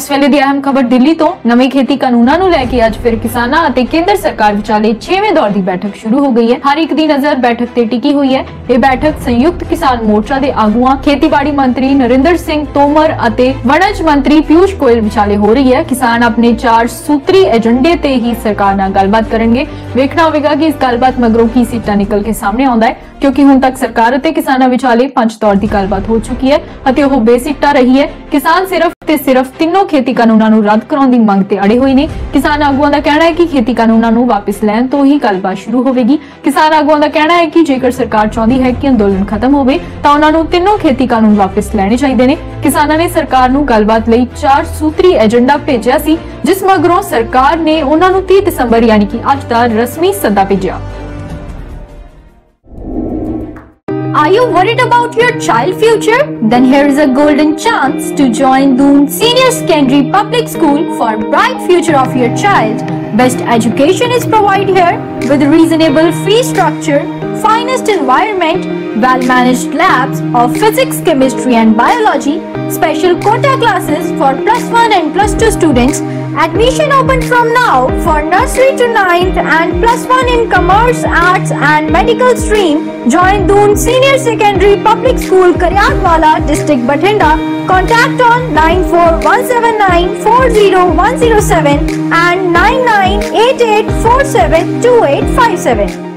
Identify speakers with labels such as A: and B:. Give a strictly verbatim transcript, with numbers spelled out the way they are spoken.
A: ਇਸ ਵੇਲੇ ਦੀ ਅਹਿਮ ਖਬਰ ਦਿੱਲੀ ਤੋਂ। ਨਵੇਂ ਖੇਤੀ ਕਾਨੂੰਨਾਂ ਨੂੰ ਲੈ ਕੇ ਅੱਜ ਫਿਰ ਕਿਸਾਨਾਂ ਅਤੇ ਕੇਂਦਰ ਸਰਕਾਰ ਵਿਚਾਲੇ ਛੇਵੇਂ ਦੌਰ ਦੀ ਬੈਠਕ ਸ਼ੁਰੂ ਹੋ ਗਈ ਹੈ। ਹਰ ਇੱਕ ਦੀ ਨਜ਼ਰ ਬੈਠਕ ਤੇ ਟਿਕੀ ਹੋਈ ਹੈ। ਇਹ ਬੈਠਕ ਸੰਯੁਕਤ ਕਿਸਾਨ ਮੋਰਚਾ ਦੇ ਆਗੂਆਂ, ਖੇਤੀਬਾੜੀ ਮੰਤਰੀ ਨਰਿੰਦਰ ਸਿੰਘ ਤੋਮਰ ਅਤੇ ਵਣਜ ਮੰਤਰੀ ਪਿਊਸ਼ ਗੋਇਲ ਵਿਚਾਲੇ ਹੋ ਰਹੀ ਹੈ। ਕਿਸਾਨ ਆਪਣੇ ਚਾਰ ਸੂਤਰੀ ਏਜੰਡੇ ਤੇ ਹੀ ਸਰਕਾਰ ਨਾਲ ਗੱਲਬਾਤ ਕਰਨਗੇ। ਵੇਖਣਾ ਹੋਵੇਗਾ ਕਿ ਇਸ ਗੱਲਬਾਤ ਮਗਰੋਂ ਕੀ ਸਿੱਟਾ ਨਿਕਲ ਕੇ ਸਾਹਮਣੇ ਆਉਂਦਾ ਹੈ, ਕਿਉਂਕਿ ਹੁਣ ਤੱਕ ਸਰਕਾਰ ਅਤੇ ਕਿਸਾਨਾਂ ਵਿਚਾਲੇ ਪੰਜ ਦੌਰ ਦੀ ਗੱਲਬਾਤ ਹੋ ਚੁੱਕੀ ਹੈ ਅਤੇ ਉਹ ਬੇਸਿੱਟਾ ਰਹੀ ਹੈ। ਕਿਸਾਨ ਸਿਰਫ ਤੇ ਸਿਰਫ ਤਿੰਨੋਂ ਖੇਤੀ ਕਾਨੂੰਨਾਂ ਨੂੰ ਰੱਦ ਕਰਾਉਣ ਦੀ ਮੰਗ ਤੇ ਅੜੇ ਹੋਏ ਨੇ। ਕਿਸਾਨ ਆਗੂਆਂ ਦਾ ਕਹਿਣਾ ਹੈ ਕਿ ਖੇਤੀ ਕਾਨੂੰਨਾਂ ਨੂੰ ਵਾਪਸ ਲੈਣ ਤੋਂ ਹੀ ਗੱਲਬਾਤ ਸ਼ੁਰੂ ਹੋਵੇਗੀ। ਕਿਸਾਨ ਆਗੂਆਂ ਦਾ ਕਹਿਣਾ ਹੈ ਕਿ ਜੇਕਰ ਸਰਕਾਰ ਚਾਹੁੰਦੀ ਹੈ ਕਿ ਅੰਦੋਲਨ ਖਤਮ ਹੋਵੇ ਤਾਂ ਉਹਨਾਂ ਨੂੰ ਤਿੰਨੋਂ ਖੇਤੀ ਕਾਨੂੰਨ ਵਾਪਸ ਲੈਣੇ ਚਾਹੀਦੇ ਨੇ। ਕਿਸਾਨਾਂ ਨੇ ਸਰਕਾਰ ਨੂੰ ਗੱਲਬਾਤ ਲਈ ਚਾਰ ਸੂਤਰੀ ਏਜੰਡਾ ਭੇਜਿਆ ਸੀ, ਜਿਸ ਮਗਰੋਂ ਸਰਕਾਰ ਨੇ ਉਹਨਾਂ ਨੂੰ ਤੀਹ ਦਸੰਬਰ ਯਾਨੀ ਕਿ ਅੱਜ ਦਾ ਰਸਮੀ ਸੱਦਾ ਭੇਜਿਆ। Are you worried about your child future? Then here is a golden chance to join Doon Senior Secondary Public School for bright future of your child. Best education is provided here with reasonable fee structure, finest environment, well-managed labs of physics, chemistry and biology, special quota classes for plus one and plus two students. Admission open from now for nursery to ninth and plus one in commerce, arts and medical stream. Join Doon Senior Secondary Public School, Karyatwala, District Bathinda. Contact on nine four one seven nine four zero one zero seven and nine nine eight eight four seven two eight five seven.